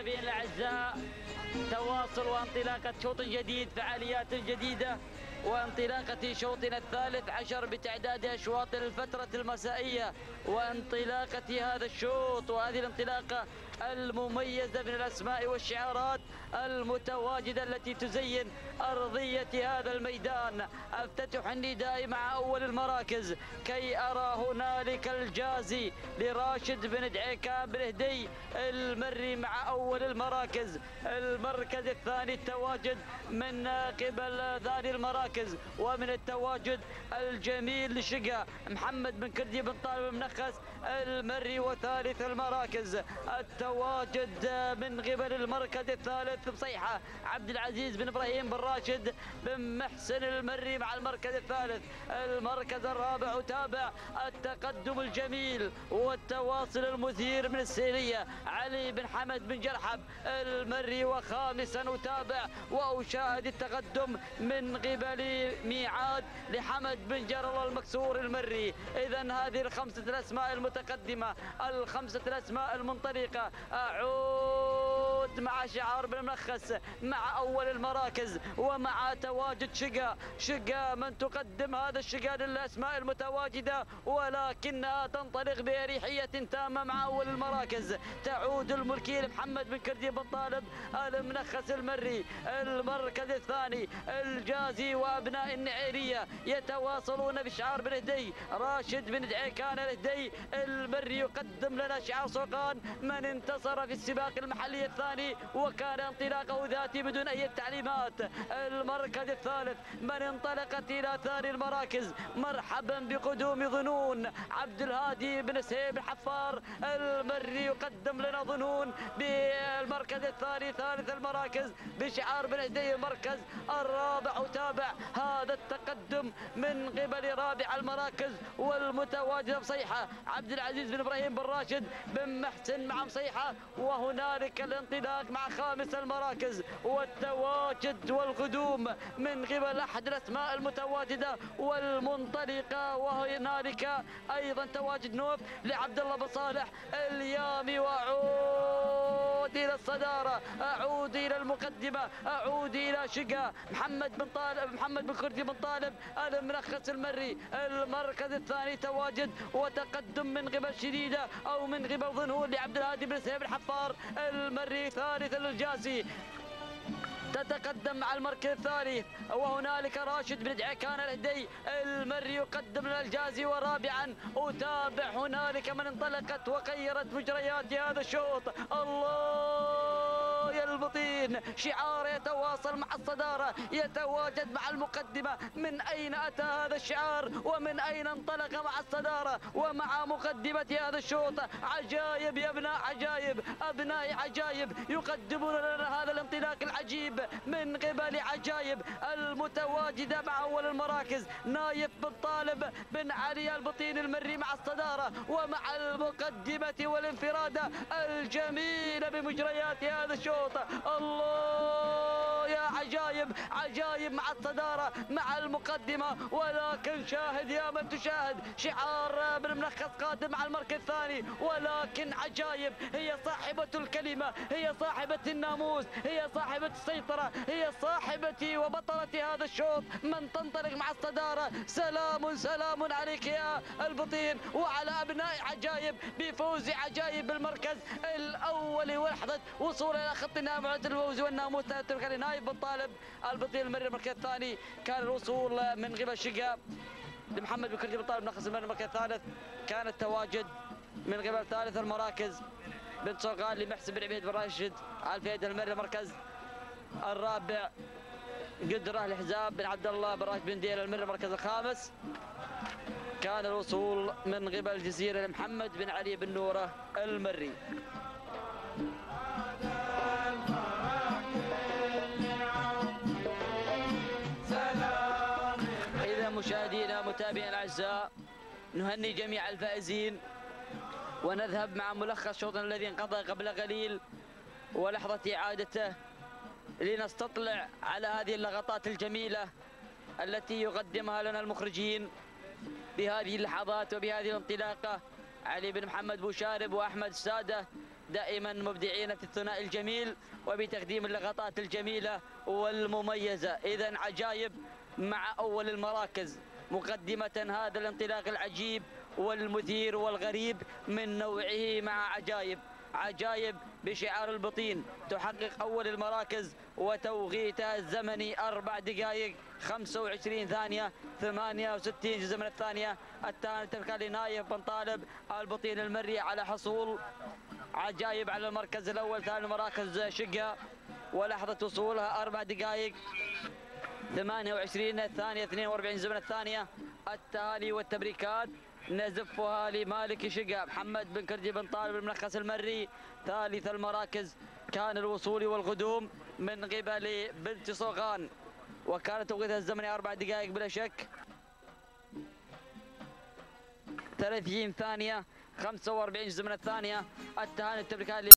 متابعين الأعزاء، تواصل وانطلاقة شوط جديد، فعاليات جديدة وانطلاقة شوطنا الثالث عشر بتعداد أشواط الفترة المسائية، وانطلاقة هذا الشوط وهذه الانطلاقة المميزة من الأسماء والشعارات المتواجدة التي تزين أرضية هذا الميدان. أفتتح النداء مع أول المراكز كي أرى هنالك الجازي لراشد بن دعيكان بن هدي المري مع أول المراكز. المركز الثاني التواجد من قبل ثاني المراكز ومن التواجد الجميل لشقة محمد بن كردي بن طالب المنخس المري. وثالث المراكز التواجد من قبل المركز الثالث بصيحة عبد العزيز بن إبراهيم بن راشد بن محسن المري مع المركز الثالث. المركز الرابع تابع التقدم الجميل والتواصل المثير من السيرية علي بن حمد بن جرحب المري. وخامسا أتابع وأشاهد التقدم من قبل ميعاد لحمد بن جرل المكسور المري. إذا هذه الخمسة الأسماء المتقدمة، الخمسة الأسماء المنطلقة. أعود مع شعار بن ملخص مع أول المراكز ومع تواجد شقة من تقدم هذا الشقة للأسماء المتواجدة، ولكنها تنطلق بأريحية تامة مع أول المراكز. تعود الملكية لمحمد بن كردي بن طالب المنخس المري. المركز الثاني الجازي وأبناء النعيرية يتواصلون بشعار بن هدي راشد بن دعيكان الهدي المري يقدم لنا شعار سوقان من انتصر في السباق المحلي الثاني وكان انطلاقه ذاتي بدون أي تعليمات. المركز الثالث من انطلقت إلى ثاني المراكز. مرحبا بقدوم ظنون عبد الهادي بن سهيب الحفار المري يقدم لنا ظنون بالمركز الثاني. ثالث المراكز بشعار بن هدي. المركز الرابع وتابع هذا التقدم من قبل رابع المراكز والمتواجد بصيحة عبد العزيز بن إبراهيم بن راشد بن محسن مع بصيحة. وهنالك الانطلاق مع خامس المراكز والتواجد والقدوم من قبل أحد الأسماء المتواجدة والمنطلقة. وهنالك أيضا تواجد نوف لعبد الله بن صالح اليامي. وأعود إلى الصدارة، أعود إلى المقدمة، أعود إلى شقة محمد بن كردي بن طالب المنخس المري. المركز الثاني تواجد وتقدم من قبل شديدة أو من قبل ظنون لعبد الهادي بن سهيب الحفار المري. ثالث الجاسي تتقدم مع المركز الثالث وهنالك راشد بن دعيكان الهدي المري يقدم لنا الجازي. ورابعا أتابع هنالك من انطلقت وغيرت مجريات هذا الشوط. الله يا البطين، شعار يتواصل مع الصدارة، يتواجد مع المقدمة. من أين أتى هذا الشعار ومن أين انطلق مع الصدارة ومع مقدمة هذا الشوط؟ عجائب يا ابناء عجائب، أبناء عجائب يقدمون لنا هذا الانطلاق العجيب من قبل عجائب المتواجدة مع أول المراكز. نايف بن طالب بن علي البطين المري مع الصدارة ومع المقدمة والانفرادة الجميلة بمجريات هذا الشوط. الله يا عجائب، عجائب مع الصدارة مع المقدمة. ولكن شاهد يا من تشاهد، شعار بن ملخص قادم مع المركز الثاني. ولكن عجائب هي صاحبة الكلمة، هي صاحبة الناموس، هي صاحبة السيطرة، هي صاحبة وبطلة هذا الشوط من تنطلق مع الصدارة. سلام سلام عليك يا البطين وعلى أبناء عجائب بفوز عجائب بالمركز الأول ولحظة وصول إلى خط النهاية مع الفوز والناموس. تترك لنايف بن طالب البطين المري. المركز الثاني كان الوصول من قبل شقة لمحمد بن كردي بن طالب نخص المري. المركز الثالث كان التواجد من قبل ثالث المراكز بن صوغان لمحسن بن عبيد بن راشد الفيد المري. المركز الرابع قدره لحزاب بن عبد الله بن راشد بن ديل المري. المركز الخامس كان الوصول من قبل الجزيرة لمحمد بن علي بن نوره المري. إذا مشاهدينا متابعينا الأعزاء، نهني جميع الفائزين ونذهب مع ملخص شوطنا الذي انقضى قبل قليل ولحظة إعادته لنستطلع على هذه اللقطات الجميلة التي يقدمها لنا المخرجين بهذه اللحظات وبهذه الانطلاقة. علي بن محمد بوشارب وأحمد السادة دائما مبدعين في الثنائي الجميل وبتقديم اللقطات الجميلة والمميزة. إذا عجايب مع أول المراكز مقدمة هذا الانطلاق العجيب والمثير والغريب من نوعه مع عجايب بشعار البطين تحقق أول المراكز وتوقيتها الزمني 4 دقائق 25 ثانية 68 جزء من الثانية. الثاني تبقى لنايف بن طالب البطين المري على حصول عجايب على المركز الأول. ثاني المراكز شقة ولحظة وصولها 4 دقائق 28 الثانية 42 جزء من الثانية. التهاني والتبريكات نزفها لمالك شقة محمد بن كردي بن طالب الملخص المري. ثالث المراكز كان الوصول والقدوم من قبل بنت صوغان وكانت توقيتها الزمني 4 دقائق بلا شك 30 ثانية 45 جزء من الثانية. التهاني والتبريكات